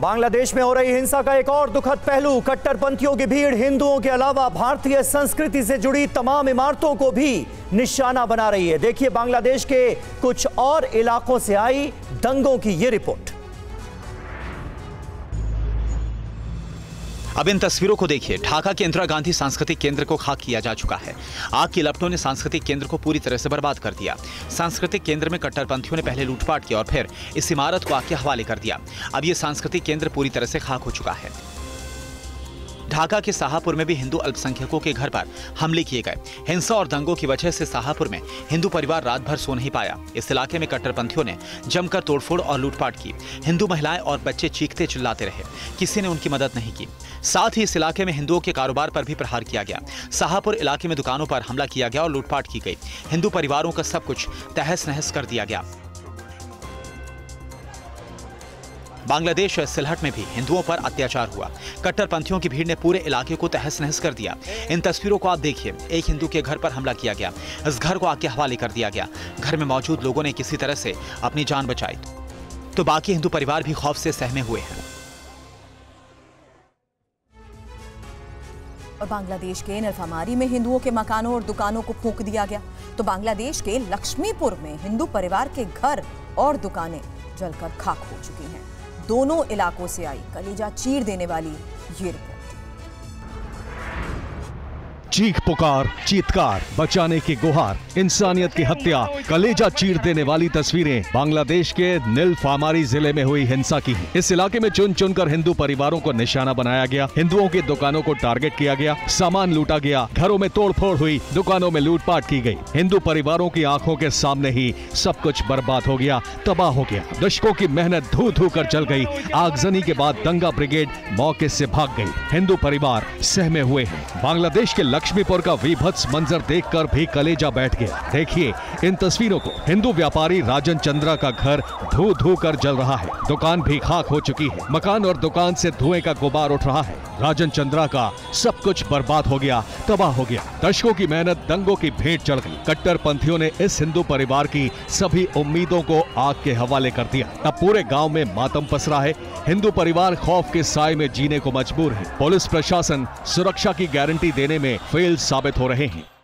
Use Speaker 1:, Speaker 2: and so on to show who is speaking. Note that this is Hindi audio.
Speaker 1: बांग्लादेश में हो रही हिंसा का एक और दुखद पहलू, कट्टरपंथियों की भीड़ हिंदुओं के अलावा भारतीय संस्कृति से जुड़ी तमाम इमारतों को भी निशाना बना रही है। देखिए बांग्लादेश के कुछ और इलाकों से आई दंगों की ये रिपोर्ट।
Speaker 2: अब इन तस्वीरों को देखिए। ढाका के इंदिरा गांधी सांस्कृतिक केंद्र को खाक किया जा चुका है। आग की लपटों ने सांस्कृतिक केंद्र को पूरी तरह से बर्बाद कर दिया। सांस्कृतिक केंद्र में कट्टरपंथियों ने पहले लूटपाट की और फिर इस इमारत को आग के हवाले कर दिया। अब यह सांस्कृतिक केंद्र पूरी तरह से खाक हो चुका है। ढाका के शाहपुर में भी हिंदू अल्पसंख्यकों के घर पर हमले किए गए। हिंसा और दंगों की वजह से शाहपुर में हिंदू परिवार रात भर सो नहीं पाया। इस इलाके में कट्टरपंथियों ने जमकर तोड़फोड़ और लूटपाट की। हिंदू महिलाएं और बच्चे चीखते चिल्लाते रहे, किसी ने उनकी मदद नहीं की। साथ ही इस इलाके में हिंदुओं के कारोबार पर भी प्रहार किया गया। शाहपुर इलाके में दुकानों पर हमला किया गया और लूटपाट की गई। हिंदू परिवारों का सब कुछ तहस नहस कर दिया गया। बांग्लादेश सिलहट में भी हिंदुओं पर अत्याचार हुआ। कट्टरपंथियों की भीड़ ने पूरे इलाके को तहस नहस कर दिया। इन तस्वीरों को आप देखिए। एक हिंदू के घर पर हमला किया गया। इस घर को आग के हवाले कर दिया गया। घर में मौजूद लोगों ने किसी तरह से अपनी जान बचाई, तो बाकी हिंदू परिवार भी खौफ से सहमे हुए हैं।
Speaker 3: और बांग्लादेश के नीलफामारी में हिंदुओं के मकानों और दुकानों को फूंक दिया गया। तो बांग्लादेश के लक्ष्मीपुर में हिंदू परिवार के घर और दुकानें जलकर खाक हो चुकी हैं। दोनों इलाकों से आई कलेजा चीर देने वाली ये रिपोर्ट।
Speaker 4: चीख पुकार, चीत्कार, बचाने की गुहार, इंसानियत की हत्या, कलेजा चीर देने वाली तस्वीरें बांग्लादेश के नीलफामारी जिले में हुई हिंसा की हैं। इस इलाके में चुन चुनकर हिंदू परिवारों को निशाना बनाया गया। हिंदुओं की दुकानों को टारगेट किया गया, सामान लूटा गया, घरों में तोड़फोड़ हुई, दुकानों में लूटपाट की गई। हिंदू परिवारों की आंखों के सामने ही सब कुछ बर्बाद हो गया, तबाह हो गया। दशकों की मेहनत धू धू कर जल गई। आगजनी के बाद दंगा ब्रिगेड मौके से भाग गई। हिंदू परिवार सहमे हुए हैं। बांग्लादेश के लक्ष्मीपुर का विभत्स मंजर देखकर भी कलेजा बैठ गया। देखिए इन तस्वीरों को। हिंदू व्यापारी राजन चंद्रा का घर धू धू कर जल रहा है। दुकान भी खाक हो चुकी है। मकान और दुकान से धुएं का गुबार उठ रहा है। राजन चंद्रा का सब कुछ बर्बाद हो गया, तबाह हो गया। दशकों की मेहनत दंगों की भेंट चढ़ गई। कट्टरपंथियों ने इस हिंदू परिवार की सभी उम्मीदों को आग के हवाले कर दिया। अब पूरे गांव में मातम पसरा है। हिंदू परिवार खौफ के साए में जीने को मजबूर है। पुलिस प्रशासन सुरक्षा की गारंटी देने में फेल साबित हो रहे हैं।